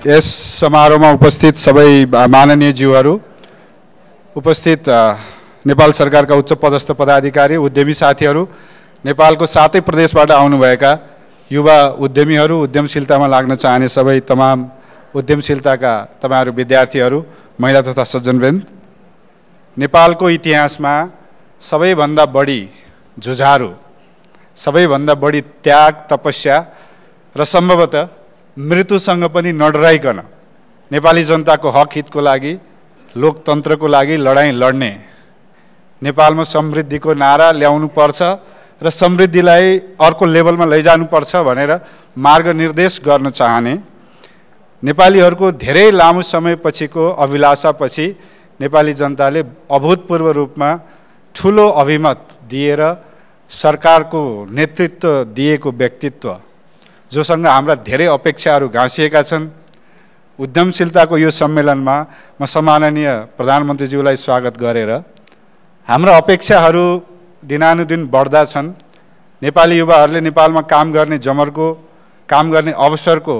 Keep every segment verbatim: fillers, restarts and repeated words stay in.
यस समारोहमा उपस्थित सबै माननीय ज्यूहरू, उपस्थित नेपाल सरकारका उच्च पदस्थ पदाधिकारी, उद्यमी साथीहरू, नेपालको सातै प्रदेशबाट आउनुभएका युवा उद्यमीहरू, उद्यमशीलतामा लाग्न चाहने सबै तमाम उद्यमशीलताका तपाईहरु विद्यार्थीहरू, महिला तथा सज्जनवृन्द, नेपालको इतिहासमा सबैभन्दा बढी जुझारु, सबैभन्दा बढी त्याग, तपस्या र सम्भवतः मृत्युसँग पनि नडराइकन नेपाली जनताको हक हितको लागि, लोकतन्त्रको लागि लडाईँ लड्ने, नेपालमा समृद्धिको नारा ल्याउनु पर्छ र समृद्धिलाई अर्को लेभलमा लैजानुपर्छ भनेर मार्गनिर्देश गर्न चाहने, नेपालीहरूको धेरै लामो समयपछिको अभिलाषापछि नेपाली जनताले अभूतपूर्व रूपमा ठुलो अभिमत दिएर सरकारको नेतृत्व दिएको व्यक्तित्व, जोसँग हाम्रा धेरै अपेक्षाहरू गाँसिएका छन्। उद्यमशीलताको यो सम्मेलनमा म सम्माननीय प्रधानमन्त्रीज्यूलाई स्वागत गरेर हाम्रा अपेक्षाहरू दिनानुदिन बढ्दा छन्। नेपाली युवाहरूले नेपालमा काम गर्ने जमरको, काम गर्ने अवसरको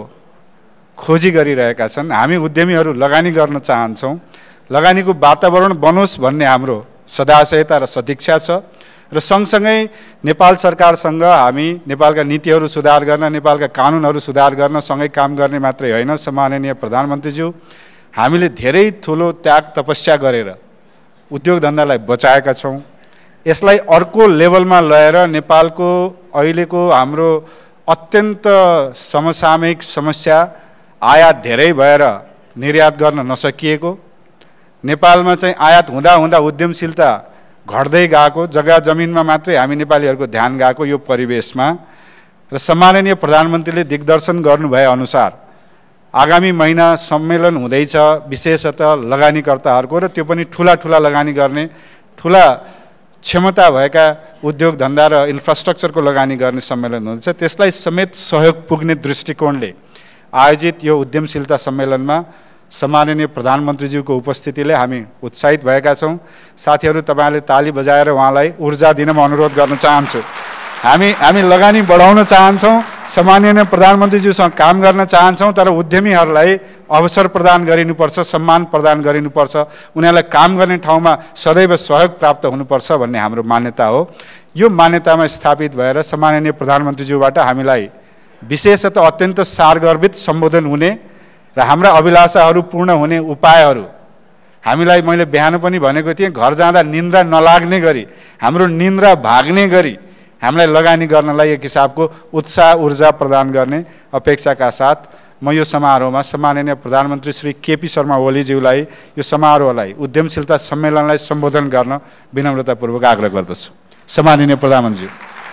खोजी गरिरहेका छन्। हामी उद्यमीहरू लगानी गर्न चाहन्छौँ। लगानीको वातावरण बनोस् भन्ने हाम्रो सदाशयता र सदिच्छा छ र सँगसँगै नेपाल सरकारसँग हामी नेपालका नीतिहरू सुधार गर्न, नेपालका कानुनहरू सुधार गर्न सँगै काम गर्ने मात्रै होइन। सम्माननीय प्रधानमन्त्रीज्यू, हामीले धेरै ठुलो त्याग तपस्या गरेर उद्योग धन्दालाई बचाएका छौँ। यसलाई अर्को लेभलमा लगेर नेपालको अहिलेको हाम्रो अत्यन्त समसामयिक समस्या, आयात धेरै भएर निर्यात गर्न नसकिएको, नेपालमा चाहिँ आयात हुँदा हुँदा उद्यमशीलता घट्दै गएको, जग्गा जमिनमा मात्रै हामी नेपालीहरूको ध्यान गएको यो परिवेशमा र सम्माननीय प्रधानमन्त्रीले दिग्दर्शन गर्नुभए अनुसार आगामी महिना सम्मेलन हुँदैछ, विशेषतः लगानीकर्ताहरूको, र त्यो पनि ठुला ठुला लगानी गर्ने, ठुला क्षमता भएका उद्योग धन्दा र इन्फ्रास्ट्रक्चरको लगानी गर्ने सम्मेलन हुँदैछ। त्यसलाई समेत सहयोग पुग्ने दृष्टिकोणले आयोजित यो उद्यमशीलता सम्मेलनमा सम्माननीय प्रधानमन्त्रीज्यूको उपस्थितिले हामी उत्साहित भएका छौँ। साथीहरू, तपाईँहरूले ताली बजाएर उहाँलाई ऊर्जा दिन म अनुरोध गर्न चाहन्छु। हामी हामी लगानी बढाउन चाहन्छौँ, सम्माननीय प्रधानमन्त्रीज्यूसँग काम गर्न चाहन्छौँ, तर उद्यमीहरूलाई अवसर प्रदान गरिनुपर्छ, सम्मान प्रदान गरिनुपर्छ, उनीहरूलाई काम गर्ने ठाउँमा सदैव सहयोग प्राप्त हुनुपर्छ भन्ने हाम्रो मान्यता हो। यो मान्यतामा स्थापित भएर सम्माननीय प्रधानमन्त्रीज्यूबाट हामीलाई विशेषतः अत्यन्त सारगर्भित सम्बोधन हुने र हाम्रा अभिलाषाहरू पूर्ण हुने उपायहरू, हामीलाई मैले बिहान पनि भनेको थिएँ, घर जाँदा निन्द्रा नलाग्ने गरी, हाम्रो निन्द्रा भाग्ने गरी हामीलाई लगानी गर्नलाई एक हिसाबको उत्साह ऊर्जा प्रदान गर्ने अपेक्षाका साथ म यो समारोहमा सम्माननीय प्रधानमन्त्री श्री केपी शर्मा ओलीज्यूलाई यो समारोहलाई, उद्यमशीलता सम्मेलनलाई सम्बोधन गर्न विनम्रतापूर्वक आग्रह गर्दछु। सम्माननीय प्रधानमन्त्री।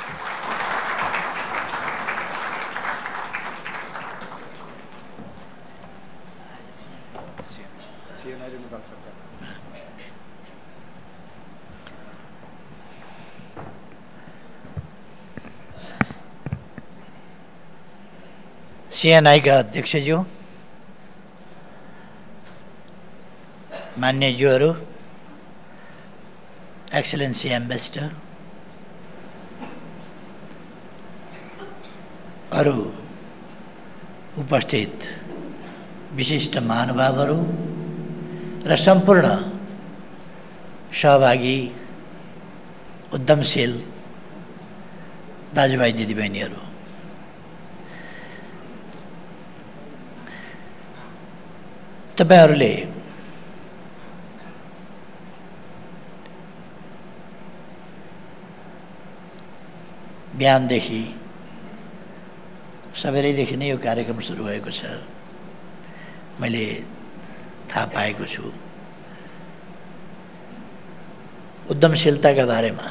सीएनआई का अध्यक्षज्यू, मान्य ज्यूहरू, एक्सलेन्सी एम्बेसडर, अरू उपस्थित विशिष्ट महानुभावहरू र सम्पूर्ण सहभागी उद्यमशील दाजुभाइ दिदीबहिनीहरू, तपाईहरूले बिहानदेखि सबेरैदेखि नै यो कार्यक्रम सुरु भएको छ, मैले थाहा पाएको छु। उद्यमशीलताका बारेमा,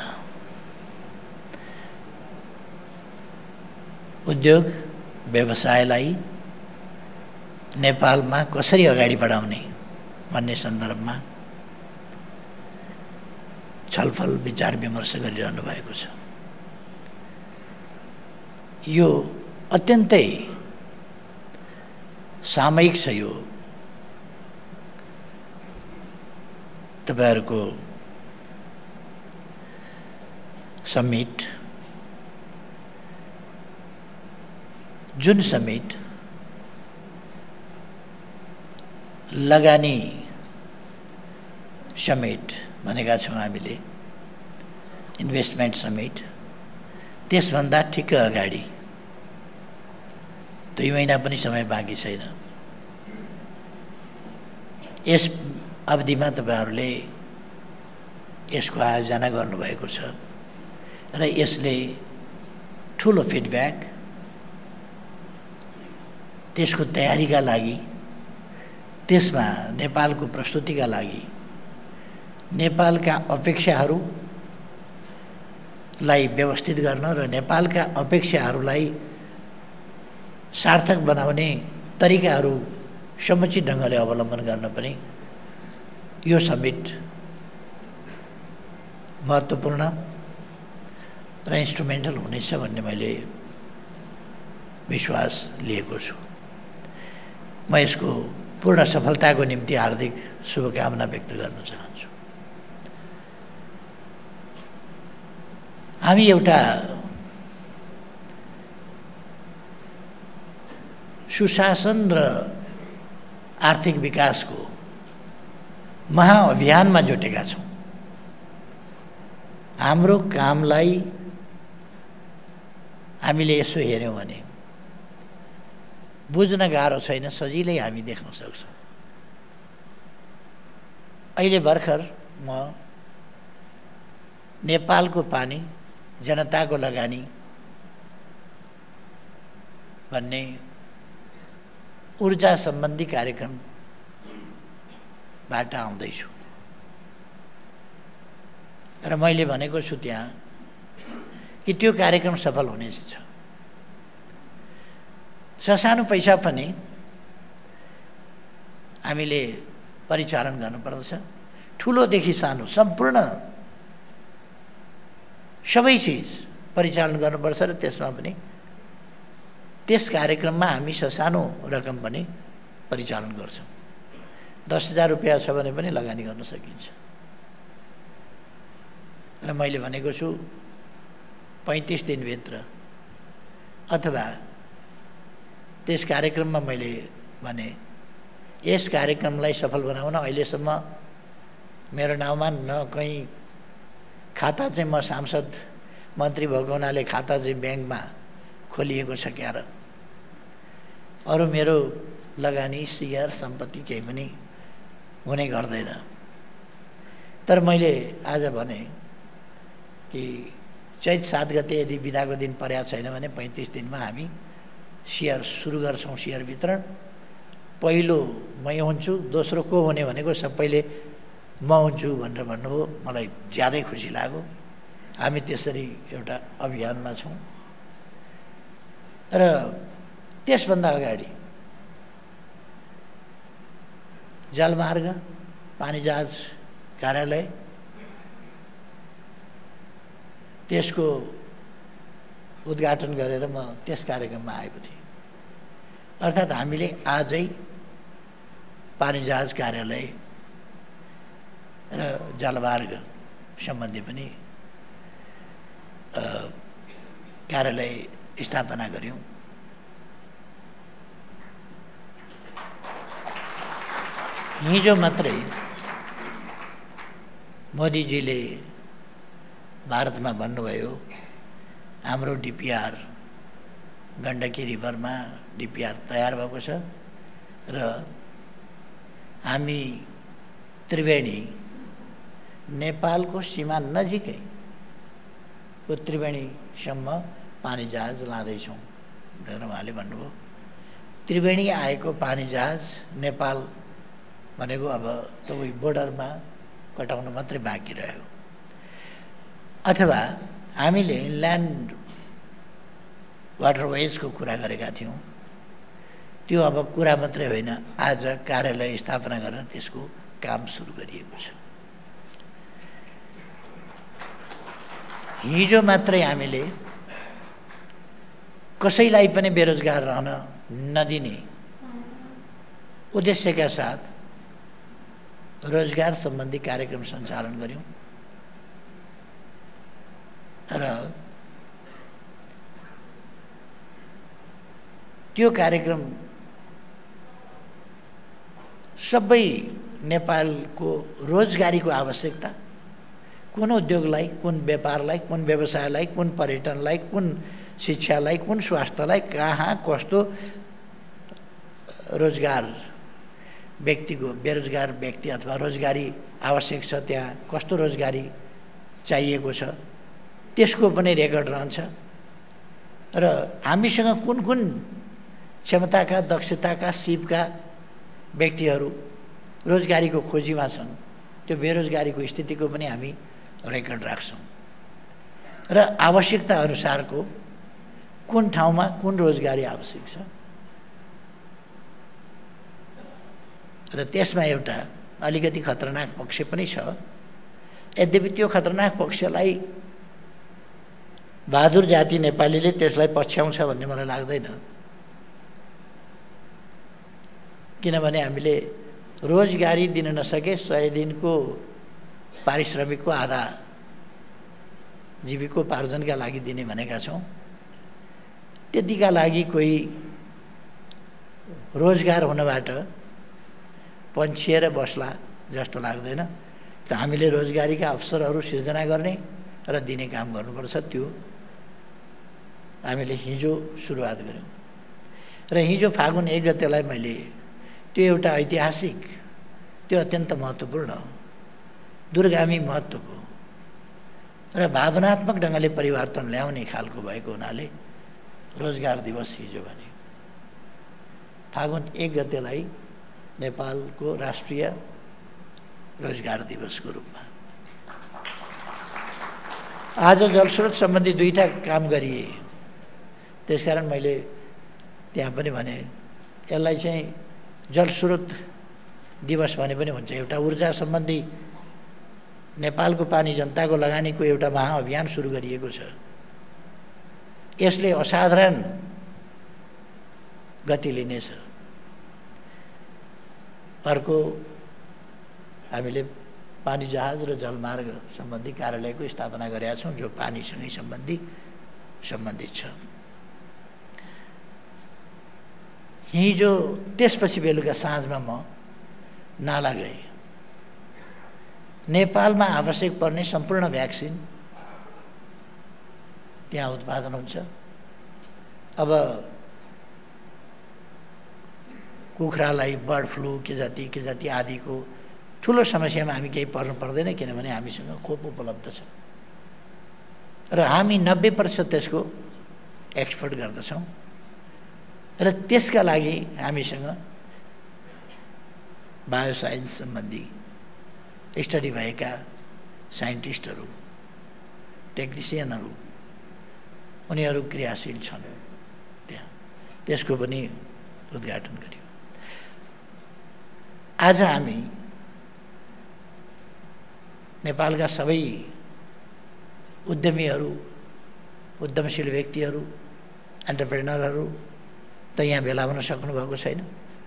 उद्योग व्यवसायलाई नेपालमा कसरी अगाडि बढाउने भन्ने सन्दर्भमा छलफल विचार विमर्श गरिरहनु भएको छ। यो अत्यन्तै सामयिक छ। यो तपाईहरुको समिट, जुन समिट लगानी समिट भनेका छौँ हामीले, इन्भेस्टमेन्ट समिट। त्यसभन्दा ठिक्क अगाडि दुई महिना पनि समय बाँकी छैन। यस अवधिमा तपाईहरूले यसको आयोजना गर्नुभएको छ र यसले ठुलो फिडब्याक, त्यसको तयारीका लागि, त्यसमा नेपालको प्रस्तुतिका लागि, नेपालका अपेक्षाहरूलाई व्यवस्थित गर्न र नेपालका अपेक्षाहरूलाई सार्थक बनाउने तरिकाहरू समुचित ढङ्गले अवलम्बन गर्न पनि यो समिट महत्त्वपूर्ण र इन्स्ट्रुमेन्टल हुनेछ भन्ने मैले विश्वास लिएको छु। म यसको पूर्ण सफलताको निम्ति हार्दिक शुभकामना व्यक्त गर्न चाहन्छु। हामी एउटा सुशासन र आर्थिक विकासको महाअभियानमा जुटेका छौँ। हाम्रो कामलाई हामीले यसो हेऱ्यौँ भने बुझ्न गाह्रो छैन, सजिलै हामी देख्न सक्छौँ। अहिले भर्खर म नेपालको पानी जनताको लगानी भन्ने ऊर्जा सम्बन्धी कार्यक्रमबाट आउँदैछु र मैले भनेको छु त्यहाँ कि त्यो कार्यक्रम सफल हुनेछ। ससानो पैसा पनि हामीले परिचालन गर्नुपर्दछ। ठुलोदेखि सानो सम्पूर्ण सबै चिज परिचालन गर्नुपर्छ र त्यसमा पनि त्यस कार्यक्रममा हामी ससानो रकम पनि परिचालन गर्छौँ। दस हजार रुपियाँ छ भने पनि लगानी गर्न सकिन्छ। र मैले भनेको छु पैँतिस दिनभित्र अथवा त्यस कार्यक्रममा मैले भने यस कार्यक्रमलाई सफल बनाउन अहिलेसम्म मेरो नाउँमा न कहीँ खाता चाहिँ म सांसद मन्त्री भएको हुनाले खाता चाहिँ ब्याङ्कमा खोलिएको छ क्या र अरू मेरो लगानी सेयर सम्पत्ति केही पनि हुने गर्दैन। तर मैले आज भने कि चैत सात गते यदि बिदाको दिन परेको छैन भने पैँतिस दिनमा हामी सेयर सुरु गर्छौँ। सेयर वितरण पहिलो मै हुन्छु, दोस्रो को हुने भनेको सबैले म हुन्छु भनेर भन्नुभयो। मलाई ज्यादै खुसी लाग्यो। हामी त्यसरी एउटा अभियानमा छौँ। र त्यसभन्दा अगाडि जलमार्ग पानीजहाज कार्यालय त्यसको उद्घाटन गरेर म त्यस कार्यक्रममा आएको थिएँ। अर्थात् हामीले आजै पानीजहाज कार्यालय र जलमार्ग सम्बन्धी पनि कार्यालय स्थापना गर्यौँ। हिजो मात्रै मोदीजीले भारतमा भन्नुभयो हाम्रो डिपिआर गण्डकी रिभरमा डिपिआर तयार भएको छ र हामी त्रिवेणी नेपालको सीमा नजिकैको त्रिवेणीसम्म पानीजहाज लाँदैछौँ भनेर उहाँले भन्नुभयो। त्रिवेणी आएको पानीजहाज नेपाल भनेको अब तपाईँ बोर्डरमा कटाउनु मात्रै बाँकी रह्यो। अथवा हामीले ल्यान्ड वाटरवेजको कुरा गरेका थियौँ। त्यो अब कुरा मात्रै होइन, आज कार्यालय स्थापना गरेर त्यसको काम सुरु गरिएको छ। हिजो मात्रै हामीले कसैलाई पनि बेरोजगार रहन नदिने उद्देश्यका साथ रोजगार सम्बन्धी कार्यक्रम सञ्चालन गर्यौँ र त्यो कार्यक्रम सबै नेपालको रोजगारीको आवश्यकता, कुन उद्योगलाई, कुन व्यापारलाई, कुन व्यवसायलाई, कुन पर्यटनलाई, कुन शिक्षालाई, कुन स्वास्थ्यलाई कहाँ कस्तो रोजगार व्यक्तिको बेरोजगार व्यक्ति अथवा रोजगारी आवश्यक छ, त्यहाँ कस्तो रोजगारी चाहिएको छ त्यसको पनि रेकर्ड रहन्छ र हामीसँग कुन कुन क्षमताका, दक्षताका, सिपका व्यक्तिहरू रोजगारीको खोजीमा छन् त्यो बेरोजगारीको स्थितिको पनि हामी रेकर्ड राख्छौँ र आवश्यकता अनुसारको कुन ठाउँमा कुन रोजगारी आवश्यक छ र त्यसमा एउटा अलिकति खतरनाक पक्ष पनि छ। यद्यपि त्यो खतरनाक पक्षलाई बहादुर जाति नेपालीले त्यसलाई पछ्याउँछ भन्ने मलाई लाग्दैन, किनभने हामीले रोजगारी दिन नसके सय दिनको पारिश्रमिकको आधा जीविकोपार्जनका लागि दिने भनेका छौँ। त्यतिका लागि कोही रोजगार हुनबाट पन्छिएर बस्ला जस्तो लाग्दैन। त हामीले रोजगारीका अवसरहरू सिर्जना गर्ने र दिने काम गर्नुपर्छ। त्यो हामीले हिजो सुरुवात गऱ्यौँ र हिजो फागुन एक गतेलाई मैले त्यो एउटा ऐतिहासिक, त्यो अत्यन्त महत्त्वपूर्ण, दूरगामी महत्त्वको र भावनात्मक ढङ्गले परिवर्तन ल्याउने खालको भएको हुनाले रोजगार दिवस हिजो भने फागुन एक गतेलाई नेपालको राष्ट्रिय रोजगार दिवसको रूपमा। आज जलस्रोत सम्बन्धी दुईटा काम गरिए, त्यसकारण मैले त्यहाँ पनि भने यसलाई चाहिँ जलस्रोत दिवस भने पनि हुन्छ। एउटा ऊर्जा सम्बन्धी नेपालको पानी जनताको लगानीको एउटा महाअभियान सुरु गरिएको छ। यसले असाधारण गति लिनेछ। अर्को हामीले पानी जहाज र जलमार्ग सम्बन्धी कार्यालयको स्थापना गरेका छौँ जो पानीसँगै सम्बन्धी सम्बन्धित छ। हिजो त्यसपछि बेलुका साँझमा म नाला गएँ। नेपालमा आवश्यक पर्ने सम्पूर्ण भ्याक्सिन त्यहाँ उत्पादन हुन्छ। अब कुखुरालाई बर्ड फ्लू के जति के जति आदिको ठुलो समस्यामा हामी केही पर्नु पर्दैन, किनभने हामीसँग खोप उपलब्ध छ र हामी नब्बे प्रतिशत त्यसको एक्सपोर्ट गर्दछौँ र त्यसका लागि हामीसँग बायोसाइन्स सम्बन्धी स्टडी भएका साइन्टिस्टहरू, टेक्निसियनहरू उनीहरू क्रियाशील छन्। त्यहाँ त्यसको पनि उद्घाटन गरियो। आज हामी नेपालका सबै उद्यमीहरू, उद्यमशील व्यक्तिहरू, एन्टरप्रेनरहरू त यहाँ भेला हुन सक्नुभएको छैन।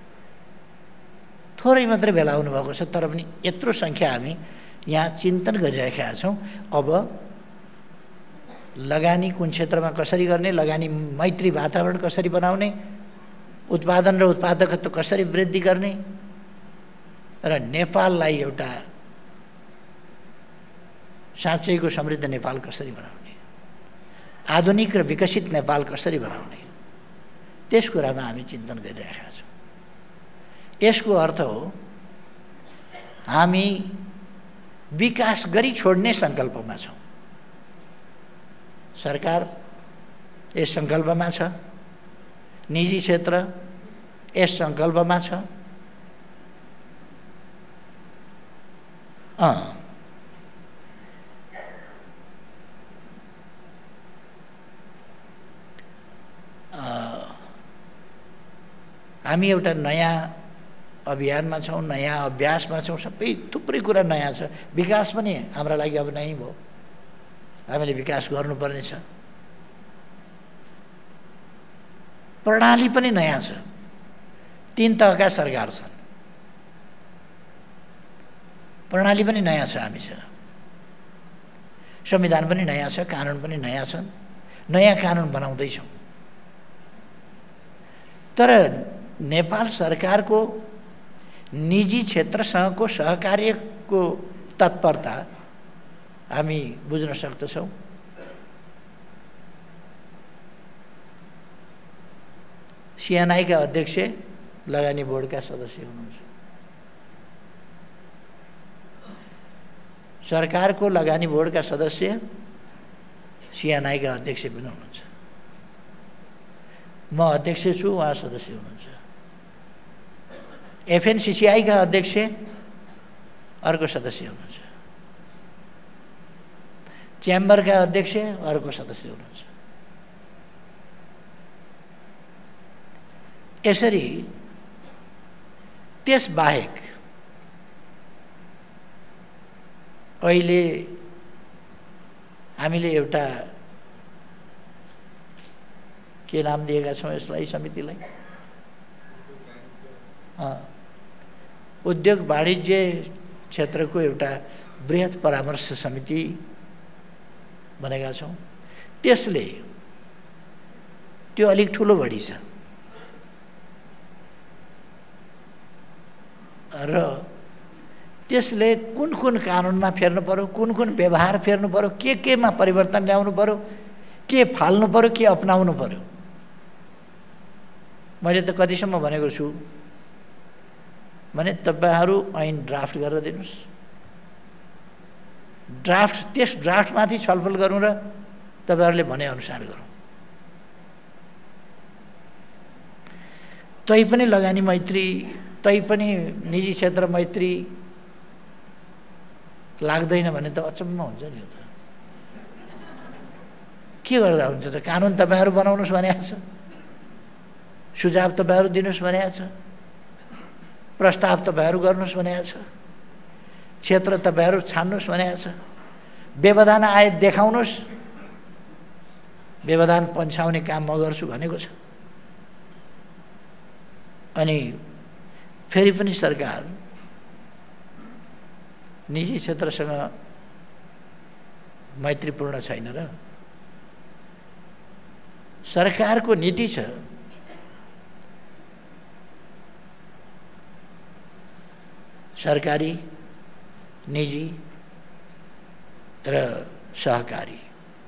थोरै मात्रै भेला हुनुभएको छ, तर पनि यत्रो सङ्ख्या हामी यहाँ चिन्तन गरिरहेका छौँ। अब लगानी कुन क्षेत्रमा कसरी गर्ने, लगानी मैत्री वातावरण कसरी बनाउने, उत्पादन र उत्पादकत्व कसरी वृद्धि गर्ने र नेपाललाई एउटा साँच्चैको समृद्ध नेपाल कसरी बनाउने, आधुनिक र विकसित नेपाल कसरी बनाउने, त्यस कुरामा हामी चिन्तन गरिरहेका छौँ। यसको अर्थ हो हामी विकास गरी छोड्ने सङ्कल्पमा छौँ। सरकार यस सङ्कल्पमा छ, निजी क्षेत्र यस सङ्कल्पमा छ। अँ हामी एउटा नयाँ अभियानमा छौँ, नयाँ अभ्यासमा छौँ। सबै थुप्रै कुरा नयाँ छ। विकास पनि हाम्रा लागि अब नै भयो। हामीले विकास गर्नुपर्ने छ। प्रणाली पनि नयाँ छ। तीन तहका सरकार छन्। प्रणाली पनि नयाँ छ हामीसँग। संविधान पनि नयाँ छ, कानुन पनि नयाँ छन्। नयाँ कानुन बनाउँदैछौँ। तर नेपाल सरकारको निजी क्षेत्रसँगको सहकार्यको तत्परता हामी बुझ्न सक्दछौँ। सिएनआईका अध्यक्ष लगानी बोर्डका सदस्य हुनुहुन्छ। सरकारको लगानी बोर्डका सदस्य सिएनआईका अध्यक्ष पनि हुनुहुन्छ। म अध्यक्ष छु, उहाँ सदस्य हुनुहुन्छ। एफएनसिसिआईका अध्यक्ष अर्को सदस्य हुनुहुन्छ। च्याम्बरका अध्यक्ष अर्को सदस्य हुनुहुन्छ। यसरी त्यसबाहेक अहिले हामीले एउटा के नाम दिएका छौँ यसलाई, समितिलाई उद्योग वाणिज्य क्षेत्रको एउटा बृहत परामर्श समिति बनेका छौँ। त्यसले त्यो अलिक ठुलो बढी छ र त्यसले कुन कुन कानुनमा फेर्नु पर्यो, कुन कुन व्यवहार फेर्नु पर्यो, के केमा परिवर्तन ल्याउनु पर्यो, के फाल्नु पर्यो, के अपनाउनु पर्यो। मैले त कतिसम्म भनेको छु भने तपाईहरू ऐन ड्राफ्ट गरेर दिनुहोस्, ड्राफ्ट त्यस ड्राफ्टमाथि छलफल गरौँ र तपाईहरूले भनेअनुसार गरौँ। तै पनि लगानी मैत्री, तै पनि निजी क्षेत्र मैत्री लाग्दैन भने त अचम्म हुन्छ नि। त के गर्दा हुन्छ त? कानुन तपाईहरू बनाउनुहोस् भनेको छ, सुझाव तपाईहरू दिनुहोस् भनेको छ, प्रस्ताव तपाईहरू गर्नुहोस् भनेको छ, क्षेत्र तपाईहरू छान्नुहोस् भनेको छ, व्यवधान आए देखाउनुहोस्, व्यवधान पन्छाउने काम म गर्छु भनेको छ। अनि फेरि पनि सरकार निजी क्षेत्रसँग मैत्रीपूर्ण छैन र सरकारको नीति छ सरकारी, निजी र सहकारी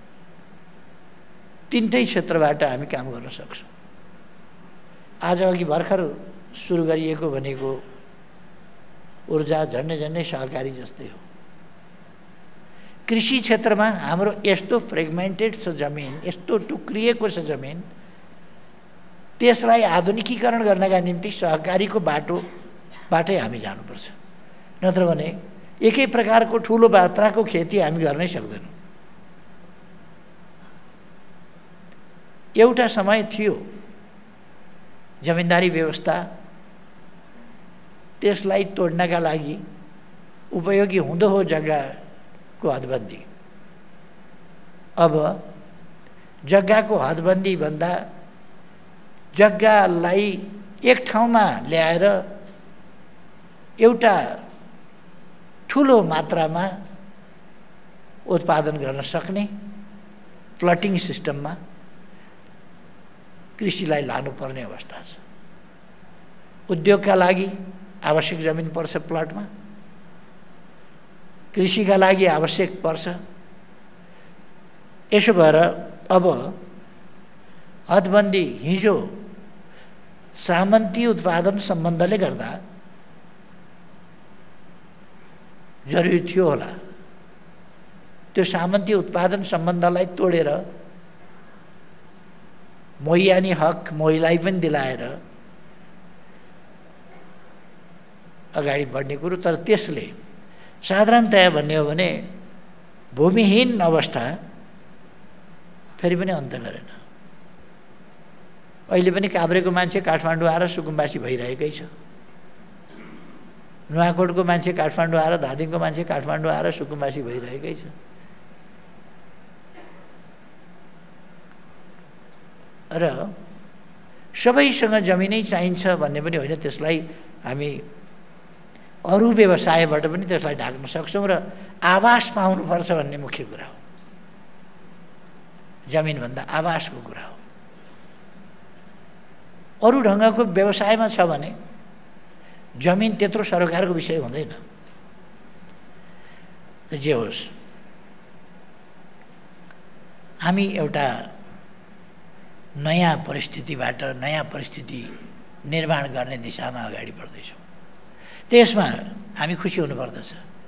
तीनटै क्षेत्रबाट हामी काम गर्न सक्छौँ। आज अघि भर्खर सुरु गरिएको भनेको ऊर्जा झन्डै झन्डै सहकारी जस्तै हो। कृषि क्षेत्रमा हाम्रो यस्तो फ्रेगमेन्टेड छ जमिन, यस्तो टुक्रिएको छ जमिन, त्यसलाई आधुनिकीकरण गर्नका निम्ति सहकारीको बाटोबाटै हामी जानुपर्छ। नत्र भने एकै प्रकारको ठुलो मात्राको खेती हामी गर्नै सक्दैनौँ। एउटा समय थियो जमिनदारी व्यवस्था, त्यसलाई तोड्नका लागि उपयोगी हुँदो हो जग्गाको हदबन्दी। अब जग्गाको हदबन्दी भन्दा जग्गालाई एक ठाउँमा ल्याएर एउटा ठुलो मात्रामा उत्पादन गर्न सक्ने प्लटिङ सिस्टममा कृषिलाई लानुपर्ने अवस्था छ। उद्योगका लागि आवश्यक जमिन पर्छ प्लटमा, कृषिका लागि आवश्यक पर्छ। यसो भएर अब हदबन्दी हिजो सामन्ती उत्पादन सम्बन्धले गर्दा जरुरी थियो होला। त्यो सामन्ती उत्पादन सम्बन्धलाई तोडेर मोहियानी हक मोहीलाई पनि दिलाएर अगाडि बढ्ने कुरो। तर त्यसले साधारणतया भन्ने हो भने भूमिहीन अवस्था फेरि पनि अन्त गरेन। अहिले पनि काभ्रेको मान्छे काठमाडौँ आएर सुकुम्बासी भइरहेकै छ, नुवाकोटको मान्छे काठमाडौँ आएर, धादिङको मान्छे काठमाडौँ आएर सुकुम्बासी भइरहेकै छ। र सबैसँग जमिनै चाहिन्छ भन्ने पनि होइन, त्यसलाई हामी अरू व्यवसायबाट पनि त्यसलाई ढाक्न सक्छौँ र आवास पाउनुपर्छ भन्ने मुख्य कुरा हो। जमिनभन्दा आवासको कुरा हो। अरू ढङ्गको व्यवसायमा छ भने जमिन त्यत्रो सरकारको विषय हुँदैन। जे होस्, हामी एउटा नयाँ परिस्थितिबाट नयाँ परिस्थिति निर्माण गर्ने दिशामा अगाडि बढ्दैछौँ। त्यसमा हामी खुसी हुनुपर्दछ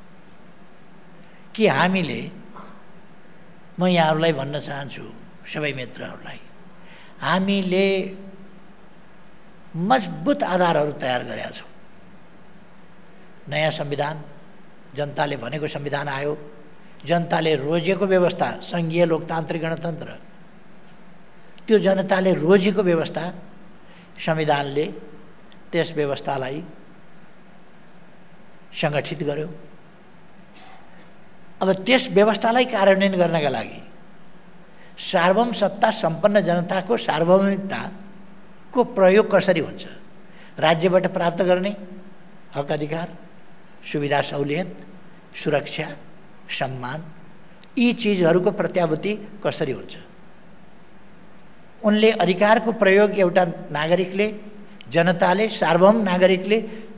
कि हामीले, म यहाँहरूलाई भन्न चाहन्छु सबै मित्रहरूलाई, हामीले मजबुत आधारहरू तयार गरेका छौँ। नयाँ संविधान, जनताले भनेको संविधान आयो, जनताले रोजेको व्यवस्था, सङ्घीय लोकतान्त्रिक गणतन्त्र, त्यो जनताले रोजेको व्यवस्था संविधानले त्यस व्यवस्थालाई सङ्गठित गर्यो। अब त्यस व्यवस्थालाई कार्यान्वयन गर्नका लागि सार्वभौम सत्ता सम्पन्न जनताको सार्वभौमिकताको प्रयोग कसरी हुन्छ, राज्यबाट प्राप्त गर्ने हक अधिकार, सुविधा सहुलियत, सुरक्षा, सम्मान, यी चिजहरूको प्रत्याभूति कसरी हुन्छ। उनले अधिकारको प्रयोग एउटा नागरिकले, जनताले, सार्वभौम नागरिकले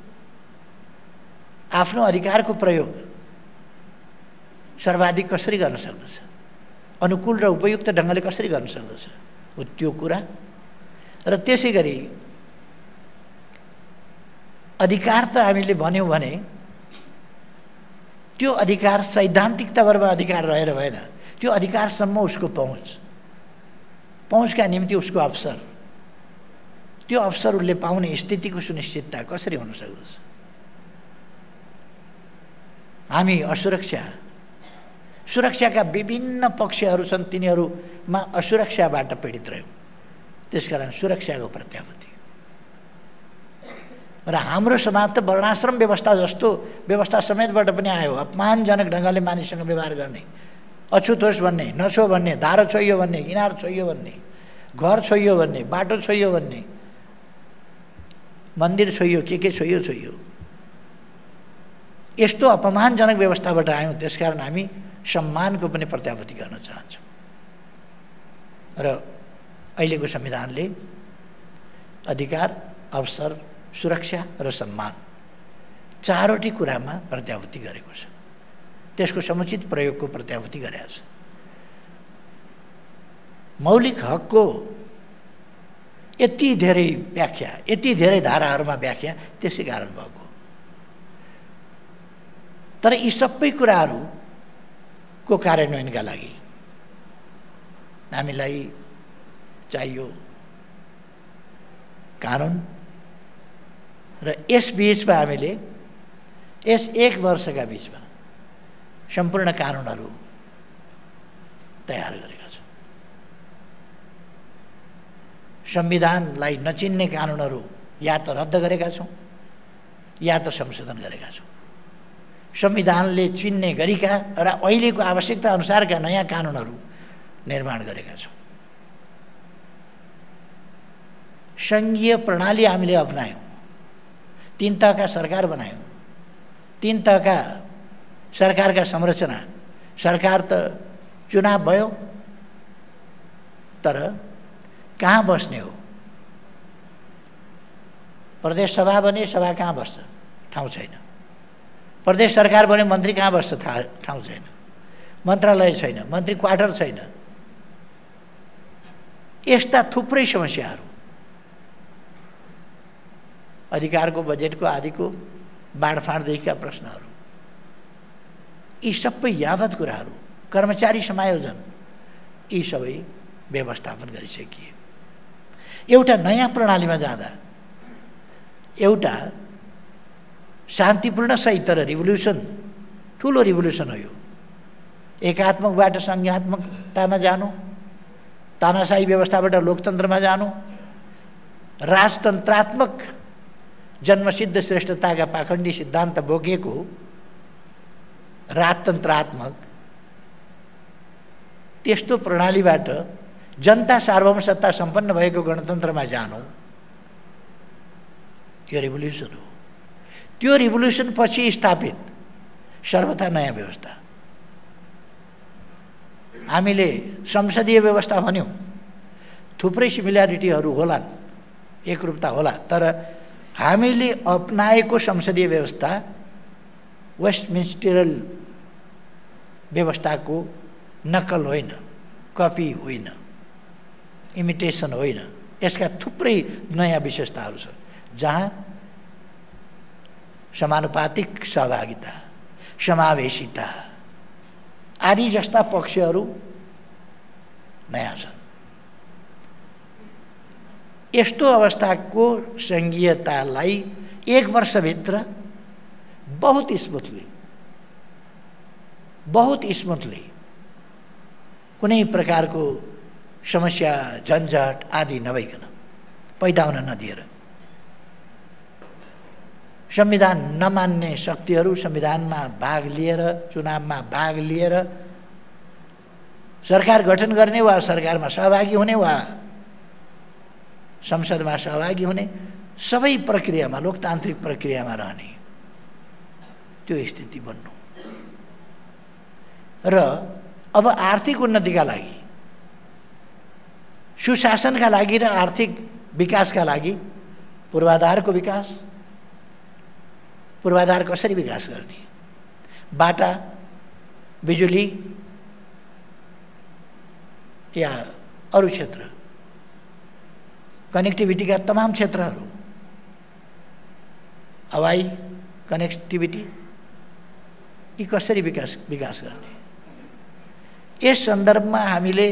आफ्नो अधिकारको प्रयोग सर्वाधिक कसरी गर्न सक्दछ, अनुकूल र उपयुक्त ढङ्गले कसरी गर्न सक्दछ, हो त्यो कुरा। र त्यसै गरी अधिकार त हामीले भन्यौँ भने त्यो अधिकार सैद्धान्तिक तवरमा अधिकार रहेर भएन, त्यो अधिकारसम्म उसको पहुँच, पहुँचका निम्ति उसको अवसर, त्यो अवसर उसले पाउने स्थितिको सुनिश्चितता कसरी हुन सक्दछ। हामी असुरक्षा, सुरक्षाका विभिन्न पक्षहरू छन्, तिनीहरूमा असुरक्षाबाट पीडित रह्यौँ। त्यसकारण सुरक्षाको प्रत्याभूति। र हाम्रो समाज त वर्णाश्रम व्यवस्था जस्तो व्यवस्था समेतबाट पनि आयो। अपमानजनक ढङ्गले मानिससँग व्यवहार गर्ने, अछुत होस् भन्ने, नछो भन्ने, धारो छोइयो भन्ने, इनार छोइयो भन्ने, घर छोइयो भन्ने, बाटो छोइयो भन्ने, मन्दिर छोइयो, के के छोइयो छोइयो, यस्तो अपमानजनक व्यवस्थाबाट आयौँ। त्यसकारण हामी सम्मानको पनि प्रत्याभूति गर्न चाहन्छौँ। र अहिलेको संविधानले अधिकार, अवसर, सुरक्षा र सम्मान चारवटै कुरामा प्रत्याभूति गरेको छ। त्यसको समुचित प्रयोगको प्रत्याभूति गरेको छ। मौलिक हकको यति धेरै व्याख्या, यति धेरै धाराहरूमा व्याख्या त्यसै कारण भएको। तर यी सबै कुराहरूको कार्यान्वयनका लागि हामीलाई चाहियो कानुन। र यस बीचमा हामीले यस एक वर्षका बीचमा सम्पूर्ण कानुनहरू तयार गरेका छौँ। संविधानलाई नचिन्ने कानुनहरू या त रद्द गरेका छौँ या त संशोधन गरेका छौँ। संविधानले चिन्ने गरीका र अहिलेको आवश्यकता अनुसारका नयाँ कानुनहरू निर्माण गरेका छौँ। सङ्घीय प्रणाली हामीले अपनायौँ, तीन तहका सरकार बनायौँ, तीन तहका सरकारका संरचना, सरकार त चुनाव भयो, तर कहाँ बस्ने हो? प्रदेश सभा बने, सभा कहाँ बस्छ? ठाउँ छैन। प्रदेश सरकार बने, मन्त्री कहाँ बस्छ? ठाउँ छैन। मन्त्रालय छैन, मन्त्री क्वार्टर छैन। यस्ता थुप्रै समस्याहरू, अधिकारको, बजेटको आदिको बाँडफाँडदेखिका प्रश्नहरू, यी सबै यावत कुराहरू, कर्मचारी समायोजन, यी सबै व्यवस्थापन गरिसकिए। एउटा नयाँ प्रणालीमा जाँदा एउटा शान्तिपूर्ण सही तर रिभोल्युसन, ठुलो रिभोल्युसन हो यो। एकात्मकबाट संघात्मकतामा जानु, तानाशाही व्यवस्थाबाट लोकतन्त्रमा जानु, राजतन्त्रात्मक जन्मसिद्ध श्रेष्ठताका पाखण्डी सिद्धान्त बोकेको राजतन्त्रात्मक त्यस्तो प्रणालीबाट जनता सार्वभौम सत्ता सम्पन्न भएको गणतन्त्रमा जानु, यो रिभोल्युसन हो। त्यो रिभोल्युसन पछि स्थापित सर्वथा नयाँ व्यवस्था, हामीले संसदीय व्यवस्था भन्यौँ। थुप्रै सिमिल्यारिटीहरू होलान्, एकरूपता होला, तर हामीले अपनाएको संसदीय व्यवस्था वेस्टमिन्स्टरल व्यवस्थाको नक्कल होइन, कपी होइन, इमिटेसन होइन। यसका थुप्रै नयाँ विशेषताहरू छन् जहाँ समानुपातिक सहभागिता, समावेशिता आदि जस्ता पक्षहरू नयाँ छन्। यस्तो अवस्थाको सङ्घीयतालाई एक वर्षभित्र बहुत स्मुथली बहुत स्मुथली कुनै प्रकारको समस्या झन्झट आदि नभइकन पैदा हुन नदिएर संविधान नमान्ने शक्तिहरू संविधानमा भाग लिएर, चुनावमा भाग लिएर सरकार गठन गर्ने वा सरकारमा सहभागी हुने वा संसदमा सहभागी हुने, सबै प्रक्रियामा लोकतान्त्रिक प्रक्रियामा रहने त्यो स्थिति बन्नु र अब आर्थिक उन्नतिका लागि, सुशासनका लागि र आर्थिक विकासका लागि पूर्वाधारको विकास, पूर्वाधार कसरी विकास गर्ने, बाटा, बिजुली या अरू क्षेत्र, कनेक्टिभिटीका तमाम क्षेत्रहरू, हवाई कनेक्टिभिटी, यी कसरी विकास विकास गर्ने। यस सन्दर्भमा हामीले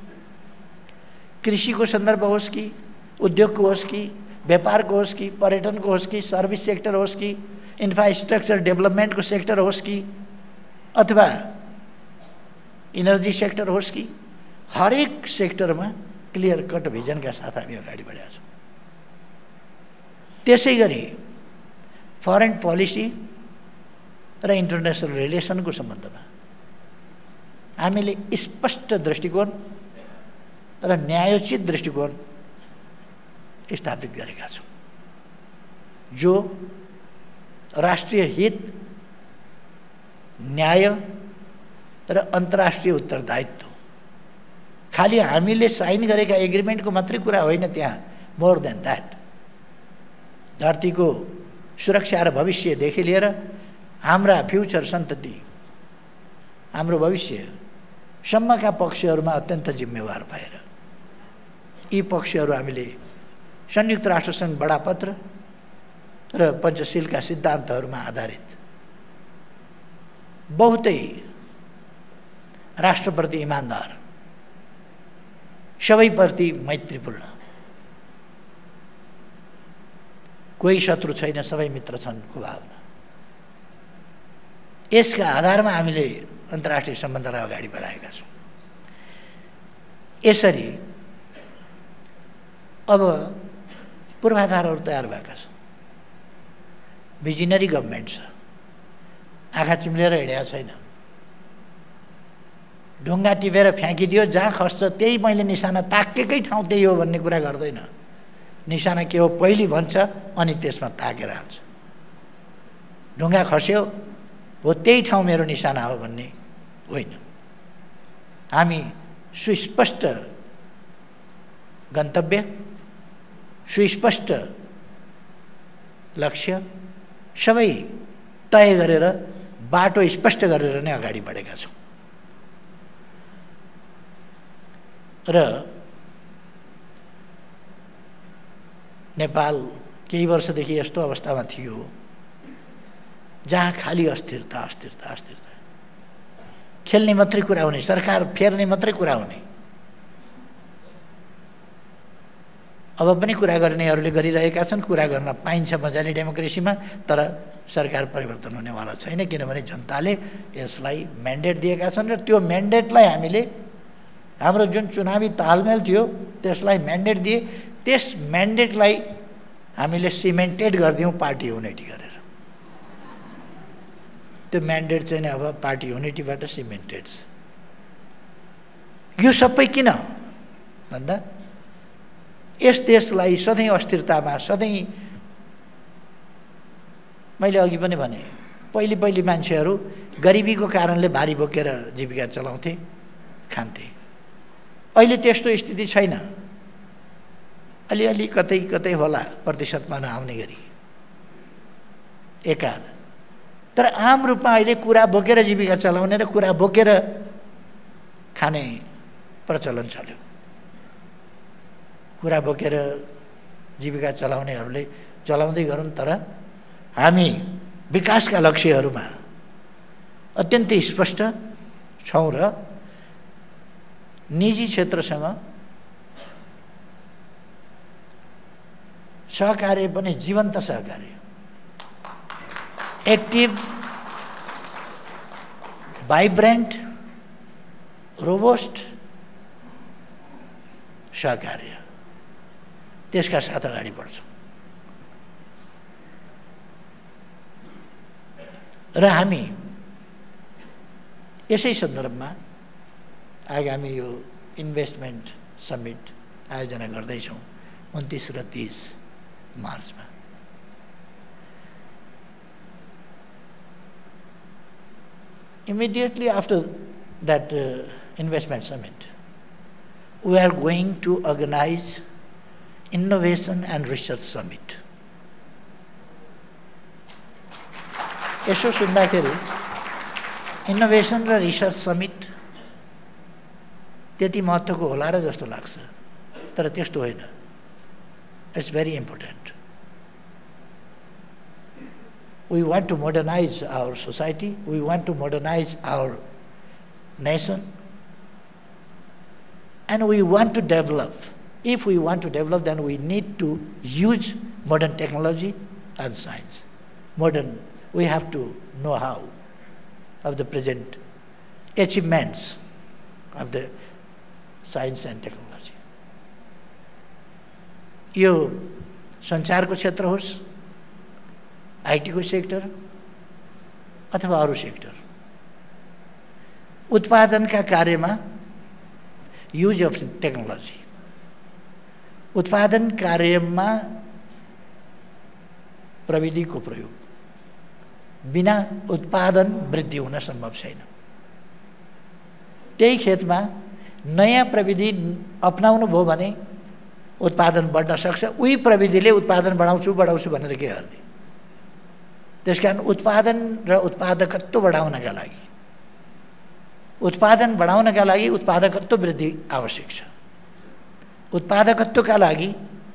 कृषिको सन्दर्भ होस् कि, उद्योगको होस् कि, व्यापारको होस् कि, पर्यटनको होस् कि, सर्भिस सेक्टर होस् कि, इन्फ्रास्ट्रक्चर डेभलपमेन्टको सेक्टर होस् कि, अथवा इनर्जी सेक्टर होस् कि, हरेक सेक्टरमा क्लियर कट भिजनका साथ हामी अगाडि बढेका छौँ। त्यसै गरी फरेन पोलिसी र इन्टरनेसनल रिलेसनको सम्बन्धमा हामीले स्पष्ट दृष्टिकोण र न्यायोचित दृष्टिकोण स्थापित गरेका छौँ, जो राष्ट्रिय हित, न्याय र अन्तर्राष्ट्रिय उत्तरदायित्व, खालि हामीले साइन गरेका एग्रिमेन्टको मात्रै कुरा होइन, त्यहाँ मोर देन द्याट धरतीको सुरक्षा र भविष्यदेखि लिएर हाम्रा फ्युचर सन्तति, हाम्रो भविष्यसम्मका पक्षहरूमा अत्यन्त जिम्मेवार भएर यी पक्षहरू हामीले संयुक्त राष्ट्रसङ्घ बडापत्र र पञ्चशीलका सिद्धान्तहरूमा आधारित बहुतै राष्ट्रप्रति इमान्दार, सबैप्रति मैत्रीपूर्ण, कोही शत्रु छैन, सबै मित्र छन् को भावना, यसका आधारमा हामीले अन्तर्राष्ट्रिय सम्बन्धलाई अगाडि बढाएका छौँ। यसरी अब पूर्वाधारहरू तयार भएका छन्, भिजनरी गभर्मेन्ट छ, आँखा चिम्लेर हिँडेका छैन, ढुङ्गा टिपेर फ्याँकिदियो, जहाँ खस्छ त्यही मैले निशाना ताकेकै ठाउँ त्यही हो भन्ने कुरा गर्दैन। निशाना के हो पहिले भन्छ, अनि त्यसमा ताकेर हाल्छ। ढुङ्गा खस्यो हो त्यही ठाउँ मेरो निशाना हो भन्ने होइन। हामी सुस्पष्ट गन्तव्य, सुस्पष्ट लक्ष्य सबै तय गरेर बाटो स्पष्ट गरेर नै अगाडि बढेका छौँ। र नेपाल केही वर्षदेखि यस्तो अवस्थामा थियो जहाँ खाली अस्थिरता अस्थिरता अस्थिरता, खेल्ने मात्रै कुरा हुने, सरकार फेर्ने मात्रै कुरा हुने। अब पनि कुरा गर्नेहरूले गरिरहेका छन्, कुरा गर्न पाइन्छ मजाले डेमोक्रेसीमा, तर सरकार परिवर्तन हुनेवाला छैन, किनभने जनताले यसलाई म्यान्डेट दिएका छन् र त्यो म्यान्डेटलाई हामीले, हाम्रो जुन चुनावी तालमेल थियो त्यसलाई म्यान्डेट दिए, त्यस म्यान्डेटलाई हामीले सिमेन्टेड गरिदियौँ पार्टी युनिटी गरेर। त्यो म्यान्डेट चाहिँ नि अब पार्टी युनिटीबाट सिमेन्टेड छ। यो सबै किन भन्दा यस देशलाई सधैँ अस्थिरतामा, सधैँ मैले अघि पनि भने, पहिले पहिले मान्छेहरू गरिबीको कारणले भारी बोकेर जीविका चलाउँथे, खान्थे। अहिले त्यस्तो स्थिति छैन, अलिअलि कतै कतै होला प्रतिशतमा नआउने गरी एकाध। तर आम रूपमा अहिले कुरा बोकेर जीविका चलाउने र कुरा बोकेर खाने प्रचलन चल्यो। कुरा बोकेर जीविका चलाउनेहरूले चलाउँदै गरून्, तर हामी विकासका लक्ष्यहरूमा अत्यन्तै स्पष्ट छौँ र निजी क्षेत्रसँग सहकार्य पनि जीवन्त सहकार्य, एक्टिभ, भाइब्रेन्ट, रोबस्ट सहकार्य, त्यसका साथ अगाडि बढ्छौँ। र हामी यसै सन्दर्भमा आगामी यो इन्भेस्टमेन्ट समिट आयोजना गर्दैछौँ उन्तिस र तीस मार्चमा। Immediately after that uh, investment summit, we are going to organize Innovation and Research Summit. यसो सुन्दाखेरि इनोभेसन र रिसर्च समिट त्यति महत्त्वको होला र जस्तो लाग्छ, तर त्यस्तो होइन। It's very important. We want to modernize our society, we want to modernize our nation, and we want to develop. If we want to develop, then we need to use modern technology and science. Modern, we have to know how of the present achievements of the science and technology. यो सञ्चारको क्षेत्र होस्, IT को sector अथवा अरू sector, उत्पादनका कार्यमा use of technology, उत्पादन कार्यमा प्रविधिको प्रयोग बिना उत्पादन वृद्धि हुन सम्भव छैन। त्यही खेतमा नयाँ प्रविधि अपनाउनु भयो भने उत्पादन बढ्न सक्छ। उही प्रविधिले उत्पादन बढाउँछु बढाउँछु भनेर के गर्ने? त्यसकारण उत्पादन र उत्पादकत्व बढाउनका लागि उत्पादन बढाउनका लागि उत्पादकत्व वृद्धि आवश्यक छ। उत्पादकत्वका लागि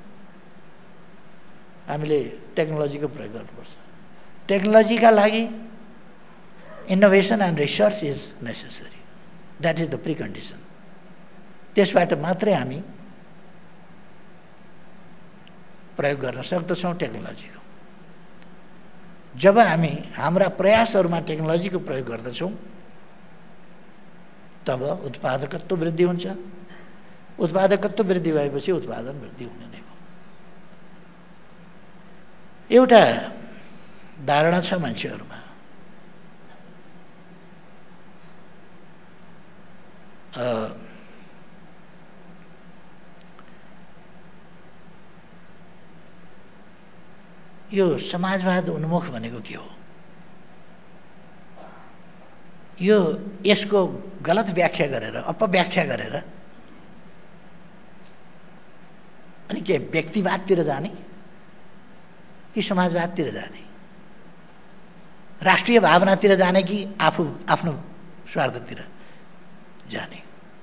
हामीले टेक्नोलोजीको प्रयोग गर्नुपर्छ। टेक्नोलोजीका लागि innovation and research is necessary, that is the precondition. त्यसबाट मात्रै हामी प्रयोग गर्न सक्दछौँ टेक्नोलोजीको। जब हामी हाम्रा प्रयासहरूमा टेक्नोलोजीको प्रयोग गर्दछौँ तब उत्पादकत्व वृद्धि हुन्छ। उत्पादकत्व वृद्धि भएपछि उत्पादन वृद्धि हुने नै हो। एउटा धारणा छ मान्छेहरूमा, यो समाजवाद उन्मुख भनेको के हो? यो यसको गलत व्याख्या गरेर, अपव्याख्या गरेर अनि के व्यक्तिवादतिर जाने कि समाजवादतिर जाने, राष्ट्रिय भावनातिर जाने कि आफू आफ्नो स्वार्थतिर जाने,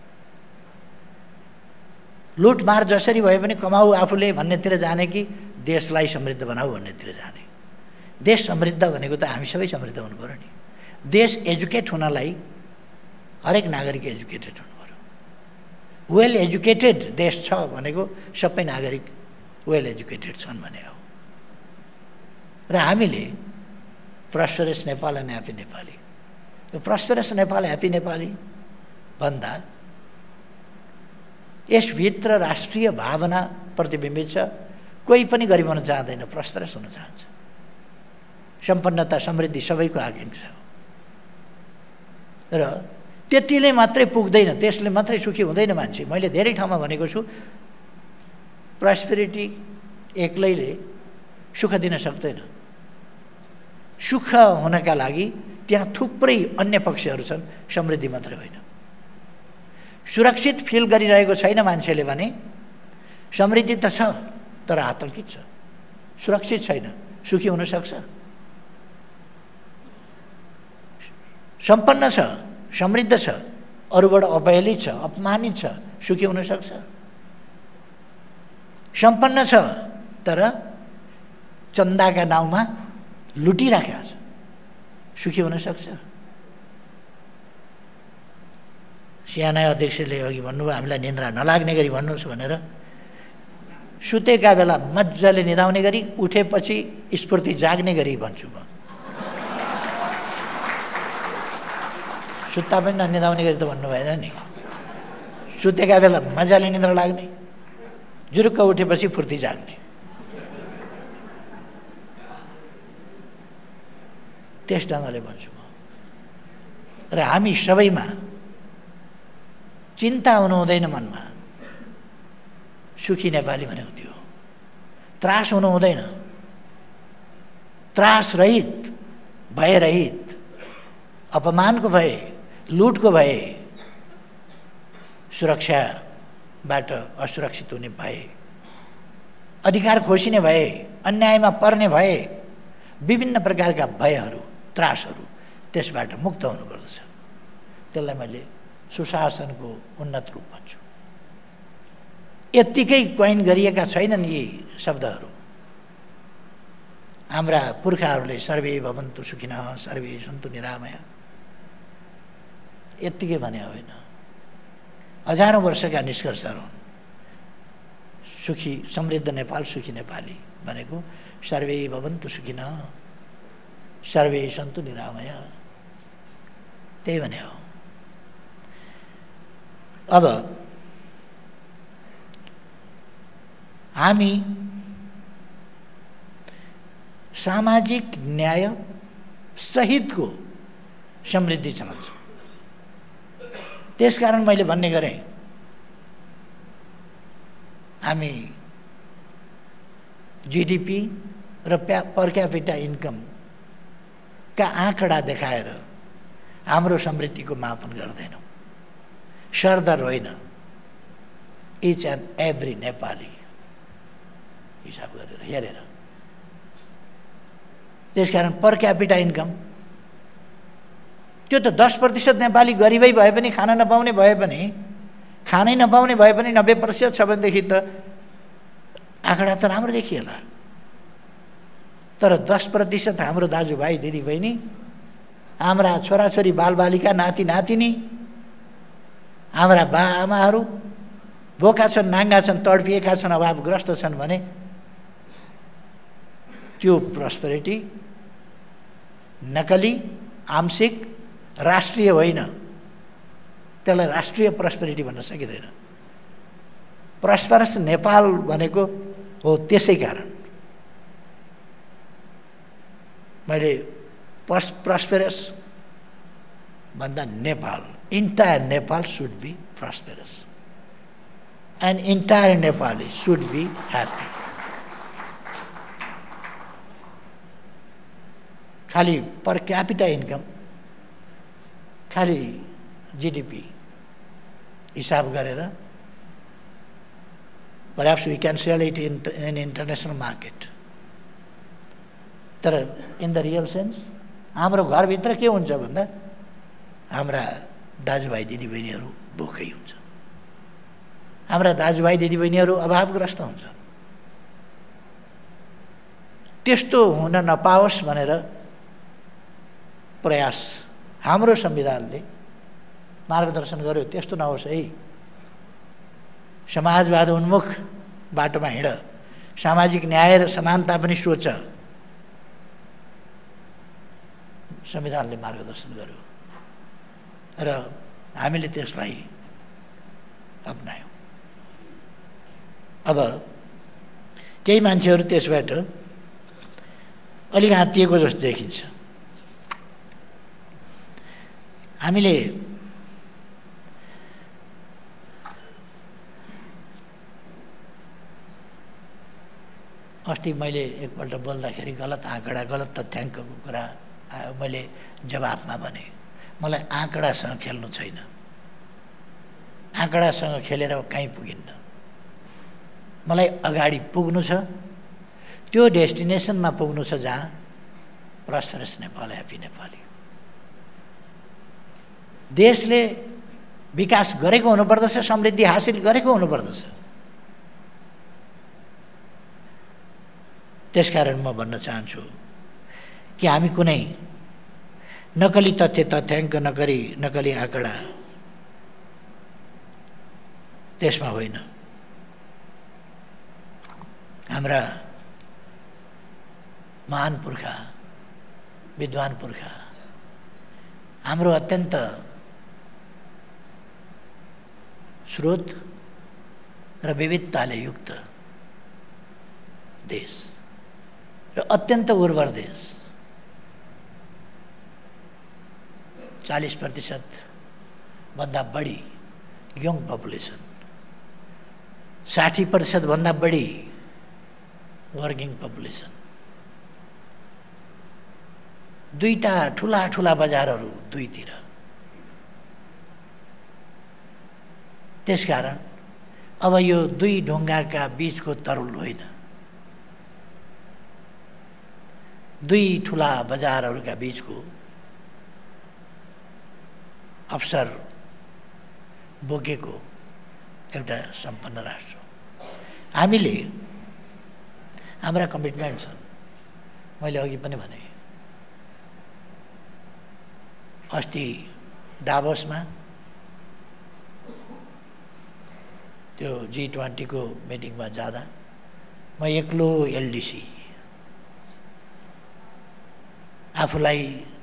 लुटमार जसरी भए पनि कमाऊ आफूले भन्नेतिर जाने कि देशलाई समृद्ध बनाऊ भन्नेतिर जाने। देश समृद्ध भनेको त हामी सबै समृद्ध हुनु पर्यो नि। देश एजुकेट हुनलाई हरेक नागरिक एजुकेटेड हुनु पर्यो। वेल एजुकेटेड देश छ भनेको सबै नागरिक वेल एजुकेटेड छन् भने हो। र हामीले prosperous Nepal and happy Nepali, यो प्रस्परस नेपाल ह्याप्पी नेपाली भन्दा यसभित्र राष्ट्रिय भावना प्रतिबिम्बित छ। कोही पनि गरिब हुन चाहँदैन, प्रस्परस हुन चाहन्छ। सम्पन्नता समृद्धि सबैको आकाङ्क्षा हो। र त्यतिले मात्रै पुग्दैन, त्यसले मात्रै सुखी हुँदैन मान्छे। मैले धेरै ठाउँमा भनेको छु, प्रस्पेरिटी एक्लैले सुख दिन सक्दैन। सुख हुनका लागि त्यहाँ थुप्रै अन्य पक्षहरू छन्, समृद्धि मात्रै होइन। सुरक्षित फिल गरिरहेको छैन मान्छेले भने समृद्धि त छ तर आतंकित छ, सुरक्षित छैन, सुखी हुन सक्छ? सम्पन्न छ, समृद्ध छ, अरूबाट अपहेलित छ, अपमानित छ, सुखी हुन सक्छ। सम्पन्न छ तर चन्दाका नाउँमा लुटिराखेको छ, सुखी हुन सक्छ। सियाना अध्यक्षले अघि भन्नुभयो हामीलाई निन्द्रा नलाग्ने गरी भन्नुहोस् भनेर। सुतेका बेला मजाले निदाउने गरी, उठेपछि स्फूर्ति जाग्ने गरी भन्छु म। सुत्ता पनि ननिदाउने गरी त भन्नु भएन नि। सुतेका बेला मजाले निद्रा लाग्ने, जुरुक्क उठेपछि फुर्ती जाग्ने, त्यस ढङ्गले भन्छु म। र हामी सबैमा चिन्ता हुनु हुँदैन मनमा, सुखी नेपाली भनेको त्यो। त्रास हुनु हुँदैन, त्रास रहित, भय रहित, अपमानको भए, लुटको भए, सुरक्षाबाट असुरक्षित हुने भए, अधिकार खोसिने भए, अन्यायमा पर्ने भए, विभिन्न प्रकारका भयहरू, त्रासहरू, त्यसबाट मुक्त हुनुपर्दछ। त्यसलाई मैले सुशासनको उन्नत रूप भन्छु। यत्तिकै क्वाइन गरिएका छैनन् यी शब्दहरू। हाम्रा पुर्खाहरूले सर्वे भवन्तु सुखिनः, सर्वे सन्तु निरामया, यत्तिकै भने होइन। हजारौँ वर्षका निष्कर्षहरू हुन्। सुखी समृद्ध नेपाल, सुखी नेपाली भनेको सर्वे भवन्तु सुखिनः, सर्वे सन्तु निरामया, त्यही भने हो। अब हामी सामाजिक न्याय सहितको समृद्धि चाहन्छौँ। त्यसकारण मैले भन्ने गरेँ, हामी जीडीपी र पर क्यापिटा इन्कमका आँकडा देखाएर हाम्रो समृद्धिको मापन गर्दैनौँ। सरदर होइन, इच एन्ड एभ्री नेपाली हिसाब गरेर हेरेर। त्यसकारण पर क्यापिटा इन्कम त्यो त दस प्रतिशत नेपाली गरिबै भए पनि, खान नपाउने भए पनि, खानै नपाउने भए पनि नब्बे प्रतिशत छ भनेदेखि त आँकडा त राम्रो देखिएला। तर दस प्रतिशत हाम्रो दाजुभाइ दिदीबहिनी, हाम्रा छोराछोरी बालबालिका, नाति नातिनी, हाम्रा बा आमाहरू भोका छन्, नाङ्गा छन्, तडपिएका छन्, अभावग्रस्त छन् भने त्यो प्रस्पेरिटी नकली, आंशिक, राष्ट्रिय होइन। त्यसलाई राष्ट्रिय प्रस्पेरिटी भन्न सकिँदैन। प्रस्परस नेपाल भनेको हो त्यसै कारण मैले पस प्रस्पेरस भन्दा Nepal, entire Nepal should be prosperous and entire Nepali should be happy. खाली पर क्यापिटा इन्कम, खाली जीडीपी हिसाब गरेर perhaps we can sell it in an international market. तर in the real sense हाम्रो घरभित्र के हुन्छ भन्दा हाम्रा दाजुभाइ दिदीबहिनीहरू भोकै हुन्छ, हाम्रा दाजुभाइ दिदीबहिनीहरू अभावग्रस्त हुन्छ। त्यस्तो हुन नपाओस् भनेर प्रयास हाम्रो संविधानले मार्गदर्शन गर्यो। त्यस्तो नहोस् है, समाजवाद उन्मुख बाटोमा हिँड, सामाजिक न्याय र समानता पनि सोच, संविधानले मार्गदर्शन गर्यो र हामीले त्यसलाई अपनायौँ। अब केही मान्छेहरू त्यसबाट अलिक आत्तिएको जस्तो देखिन्छ। हामीले अस्ति मैले एकपल्ट बोल्दाखेरि गलत आँकडा, गलत तथ्याङ्कको कुरा आयो। मैले जवाफमा भने मलाई आँकडासँग खेल्नु छैन, आँकडासँग खेलेर कहीँ पुगिन्न। मलाई अगाडि पुग्नु छ, त्यो डेस्टिनेसनमा पुग्नु छ जहाँ प्रस्परस नेपाल, ह्याप्पी नेपाली। देशले विकास गरेको हुनुपर्दछ, समृद्धि हासिल गरेको हुनुपर्दछ। त्यसकारण म भन्न चाहन्छु कि हामी कुनै नकली तथ्य तथ्याङ्क नगरी नकली आँकडा त्यसमा होइन। हाम्रा महान पुर्खा, विद्वान पुर्खा, हाम्रो अत्यन्त स्रोत र विविधताले युक्त देश र अत्यन्त उर्वर देश, चालीस प्रतिशत भन्दा बढी यङ पपुलेसन, साठी प्रतिशत भन्दा बढी वर्किङ पपुलेसन, दुईटा ठुला ठुला बजारहरू दुईतिर। त्यसकारण अब यो दुई ढुङ्गाका बीचको तरुल होइन, दुई ठुला बजारहरूका बीचको अवसर बोकेको एउटा सम्पन्न राष्ट्र। हामीले हाम्रा कमिटमेन्ट छन्। मैले अघि पनि भने, अस्ति डाभोसमा त्यो जी ट्वेन्टीको मिटिङमा जाँदा म एक्लो एलडिसी, आफूलाई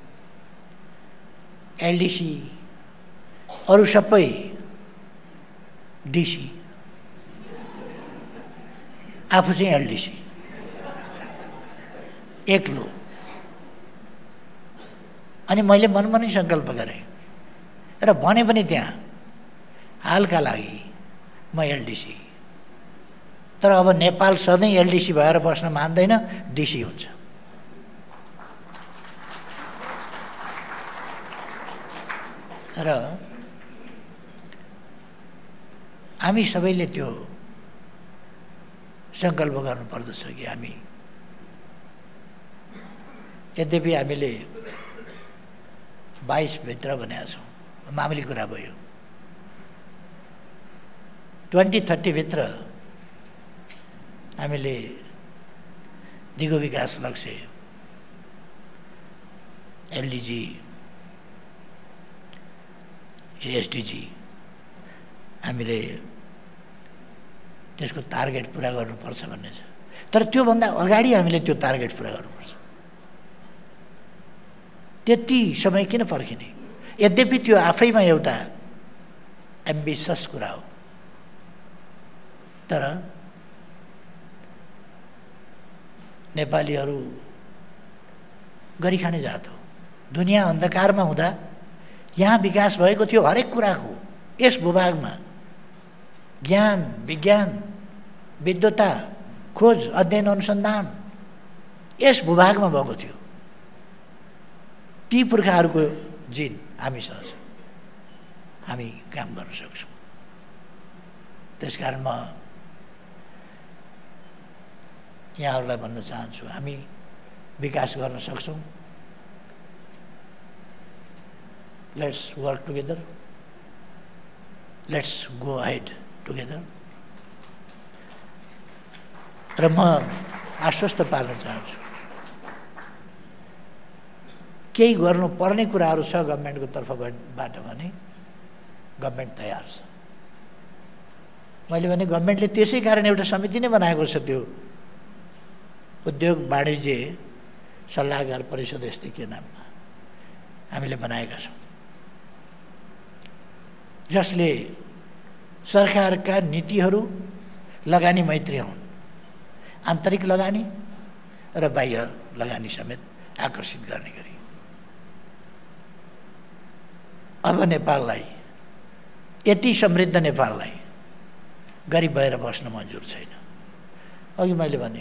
एलडिसी, अरू सबै डिसी, आफू चाहिँ एलडिसी, एक्लो। अनि मैले मनमा नै सङ्कल्प गरेँ र भने पनि त्यहाँ हालका लागि म एलडिसी, तर अब नेपाल सधैँ एलडिसी भएर बस्न मान्दैन, डिसी हुन्छ। र हामी सबैले त्यो सङ्कल्प गर्नुपर्दछ कि हामी, यद्यपि हामीले बाइस भित्र भनेका छौँ, मामुली कुरा भयो। ट्वेन्टी थर्टी भित्र हामीले दिगो विकास लक्ष्य एलडिजी, एसडिजी हामीले त्यसको टार्गेट पुरा गर्नुपर्छ भन्ने छ। तर त्योभन्दा अगाडि हामीले त्यो टार्गेट पुरा गर्नुपर्छ। त्यति समय किन पर्खिने? यद्यपि त्यो आफैमा एउटा एम्बिसियस कुरा हो, तर नेपालीहरू गरिखाने जात हो। दुनियाँ अन्धकारमा हुँदा यहाँ विकास भएको थियो हरेक कुराको। यस भूभागमा ज्ञान, विज्ञान, विद्वता, खोज, अध्ययन, अनुसन्धान यस भूभागमा भएको थियो। ती पुर्खाहरूको जिन हामीसँग छ, हामी काम गर्न सक्छौँ। त्यसकारण म यहाँहरूलाई भन्न चाहन्छु, हामी विकास गर्न सक्छौँ। Let's work together, let's go ahead together. र म आश्वस्त पार्न चाहन्छु, केही गर्नुपर्ने कुराहरू छ गभर्मेन्टको तर्फबाट भने गभर्मेन्ट तयार छ। मैले भने गभर्मेन्टले त्यसै कारण एउटा समिति नै बनाएको छ, त्यो उद्योग वाणिज्य सल्लाहकार परिषद यस्तै के नाममा हामीले बनाएका छौँ, जसले सरकारका नीतिहरू लगानी मैत्री हुन्, आन्तरिक लगानी र बाह्य लगानी समेत आकर्षित गर्ने गरी। अब नेपाललाई, यति समृद्ध नेपाललाई गरिब भएर बस्न मन्जुर छैन। अघि मैले भने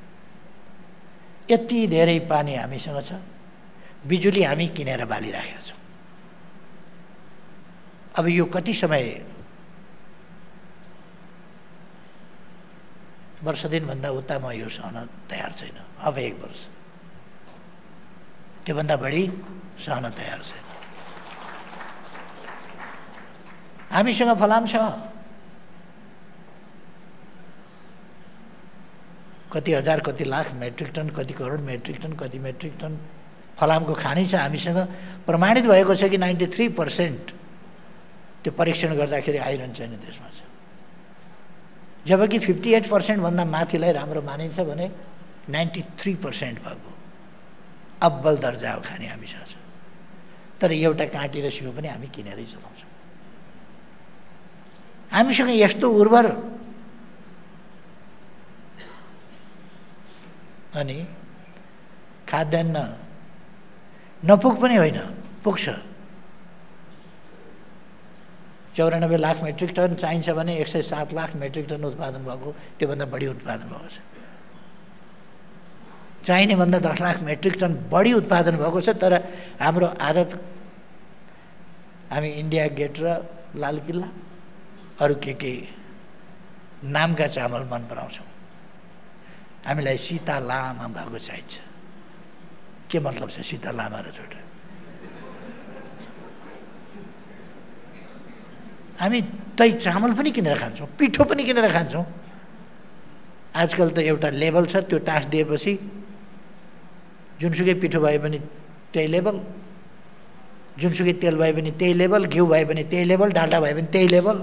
यति धेरै पानी हामीसँग छ, बिजुली हामी किनेर बालिराखेका छौँ। अब यो कति समय, वर्ष दिनभन्दा उता म यो सहन तयार छैन। अब एक वर्ष, त्योभन्दा बढी सहन तयार छैन। हामीसँग फलाम छ, कति हजार कति लाख मेट्रिक टन, कति करोड मेट्रिक टन, कति मेट्रिक टन फलामको खानी छ हामीसँग। प्रमाणित भएको छ कि नाइन्टी थ्री पर्सेन्ट त्यो परीक्षण गर्दाखेरि आइरन छैन त्यसमा छ, जबकि फिफ्टी एट पर्सेन्टभन्दा माथिलाई राम्रो मानिन्छ भने नाइन्टी थ्री पर्सेन्ट भएको अब्बल दर्जाको खानी हामीसँग छ। तर एउटा काँटी र सिउ पनि हामी किनेरै चलाउँछौँ। हामीसँग यस्तो उर्वर अनि खाद्यान्न नपुग पनि होइन, पुग्छ। चौरानब्बे लाख मेट्रिक टन चाहिन्छ भने एक सय सात लाख मेट्रिक टन उत्पादन भएको, त्योभन्दा बढी उत्पादन भएको छ। चाहिने भन्दा दस लाख मेट्रिक टन बढी उत्पादन भएको छ। तर हाम्रो आदत, हामी इन्डिया गेट र लाल किल्ला अरू के के नामका चामल मन पराउँछौँ। हामीलाई सीता लामा भएको चाहिन्छ। के मतलब छ सीता लामा र छोटा? हामी तै चामल पनि किनेर खान्छौँ, पिठो पनि किनेर खान्छौँ। आजकल त एउटा लेबल छ, त्यो टाँस दिएपछि जुनसुकै पिठो भए पनि त्यही लेबल, जुनसुकै तेल भए पनि त्यही लेबल, घिउ भए पनि त्यही लेबल, डाल्डा भए पनि त्यही लेबल।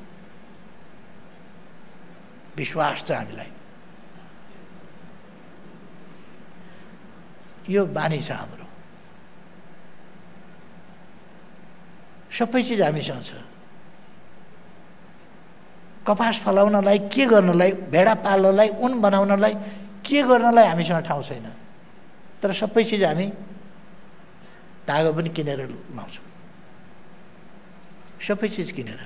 विश्वास छ हामीलाई, यो बानी छ हाम्रो। सबै चिज हामीसँग छ। कपास फलाउनलाई, के गर्नलाई, भेडा पाल्नलाई, उन बनाउनलाई, के गर्नलाई हामीसँग ठाउँ छैन। तर सबै चिज हामी धागो पनि किनेर लाउँछौँ, सबै चिज किनेर।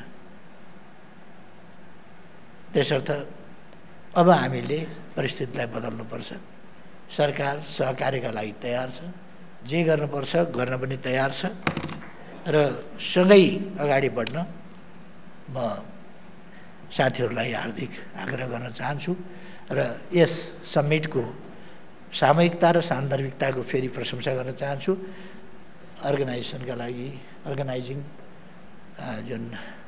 त्यसर्थ अब हामीले परिस्थितिलाई बदल्नुपर्छ। सरकार सहकार्यका लागि तयार छ, जे गर्नुपर्छ गर्न पनि तयार छ र सँगै अगाडि बढ्न म साथीहरूलाई हार्दिक आग्रह गर्न चाहन्छु र यस समिटको सामूहिकता र सान्दर्भिकताको फेरि प्रशंसा गर्न चाहन्छु। अर्गनाइजेसनका लागि, अर्गनाइजिङ जुन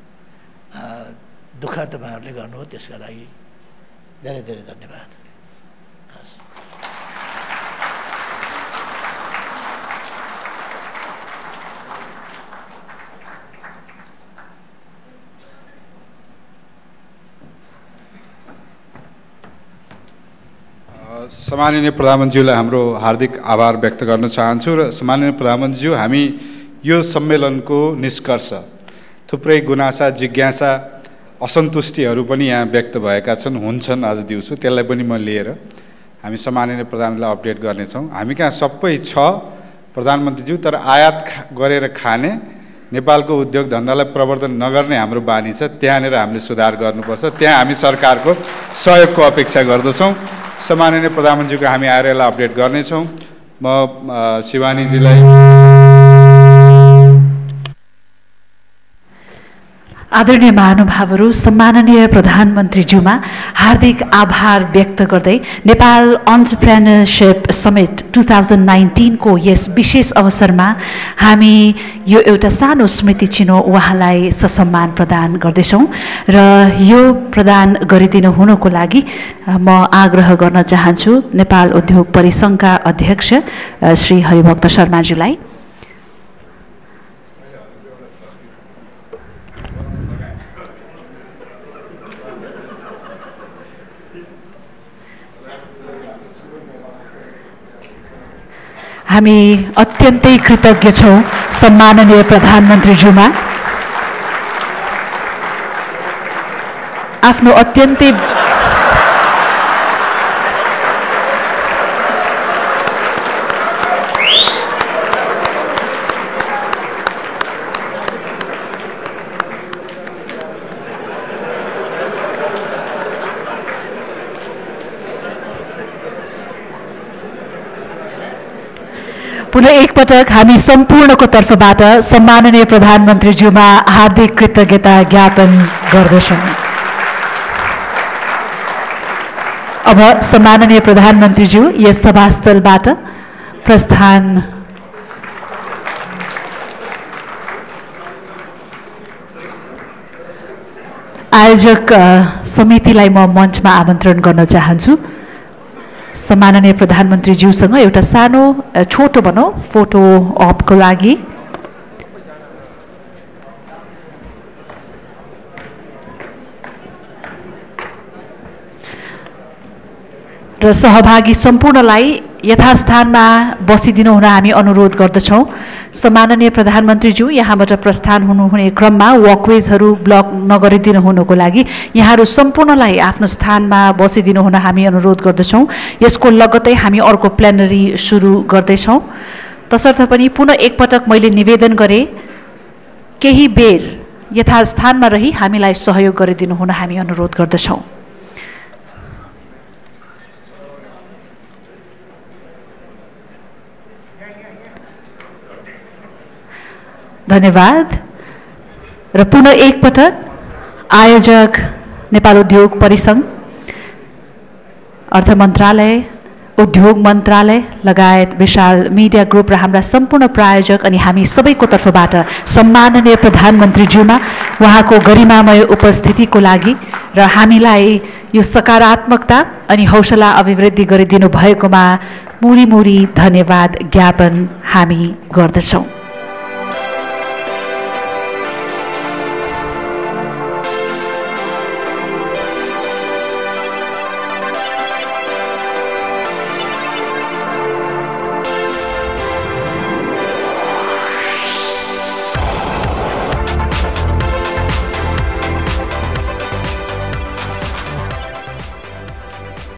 दुःख तपाईँहरूले गर्नुभयो त्यसका लागि धेरै धेरै धन्यवाद। सम्माननीय प्रधानमन्त्रीज्यूलाई हाम्रो हार्दिक आभार व्यक्त गर्न चाहन्छु र सम्माननीय प्रधानमन्त्रीज्यू, हामी यो सम्मेलनको निष्कर्ष थुप्रै गुनासा, जिज्ञासा, असन्तुष्टिहरू पनि यहाँ व्यक्त भएका छन्, हुन्छन् आज दिउँसो, त्यसलाई पनि म लिएर हामी सम्माननीय प्रधानमन्त्रीलाई अपडेट गर्नेछौँ। हामी कहाँ सबै छ प्रधानमन्त्रीज्यू, तर आयात गरेर खाने, नेपालको उद्योग धन्दालाई प्रवर्धन नगर्ने हाम्रो बानी छ। त्यहाँनिर हामीले सुधार गर्नुपर्छ। त्यहाँ हामी सरकारको सहयोगको अपेक्षा गर्दछौँ। सम्माननीय प्रधानमन्त्रीको हामी आएर यसलाई अपडेट गर्नेछौँ। म शिवानीजीलाई आदरणीय महानुभावहरू, सम्माननीय प्रधानमन्त्रीज्यूमा हार्दिक आभार व्यक्त गर्दै Nepal entrepreneurship summit two thousand नाइन्टिनको यस विशेष अवसरमा हामी यो एउटा सानो स्मृति चिनो उहाँलाई ससम्मान प्रदान गर्दैछौँ र यो प्रदान गरिदिनु हुनुको लागि म आग्रह गर्न चाहन्छु नेपाल उद्योग परिसङ्घका अध्यक्ष श्री हरिभक्त शर्माज्यूलाई। हामी अत्यन्तै कृतज्ञ छौँ सम्माननीय प्रधानमन्त्रीज्यूमा आफ्नो अत्यन्तै पुनः एकपटक हामी सम्पूर्णको तर्फबाट सम्माननीय प्रधानमन्त्रीज्यूमा हार्दिक कृतज्ञता ज्ञापन गर्दछौँ। अब सम्माननीय प्रधानमन्त्रीज्यू यस सभास्थलबाट प्रस्थान आयोजक समितिलाई म मञ्चमा आमन्त्रण गर्न चाहन्छु। सम्माननीय प्रधानमन्त्रीज्यूसँग एउटा सानो छोटो भनौँ फोटो अपको लागि। र सहभागी सम्पूर्णलाई यथास्थानमा बसिदिनु हुन हामी अनुरोध गर्दछौँ। सम्माननीय प्रधानमन्त्रीज्यू यहाँबाट प्रस्थान हुनुहुने क्रममा वकवेजहरू ब्लक नगरिदिनु हुनुको लागि यहाँहरू सम्पूर्णलाई आफ्नो स्थानमा बसिदिनु हुन हामी अनुरोध गर्दछौँ। यसको लगत्तै हामी अर्को प्लेनरी सुरु गर्दैछौँ। तसर्थ पनि पुनः एकपटक मैले निवेदन गरेँ, केही बेर यथास्थानमा रही हामीलाई सहयोग गरिदिनु हुन हामी अनुरोध गर्दछौँ। धन्यवाद। र पुनः एकपटक आयोजक नेपाल उद्योग परिसंघ, अर्थ मन्त्रालय, उद्योग मन्त्रालय लगायत विशाल मिडिया ग्रुप र हाम्रा सम्पूर्ण प्रायोजक अनि हामी सबैको तर्फबाट सम्माननीय प्रधानमन्त्रीज्यूमा उहाँको गरिमामय उपस्थितिको लागि र हामीलाई यो सकारात्मकता अनि हौसला अभिवृद्धि गरिदिनु भएकोमा मुरी मुरी धन्यवाद ज्ञापन हामी गर्दछौँ।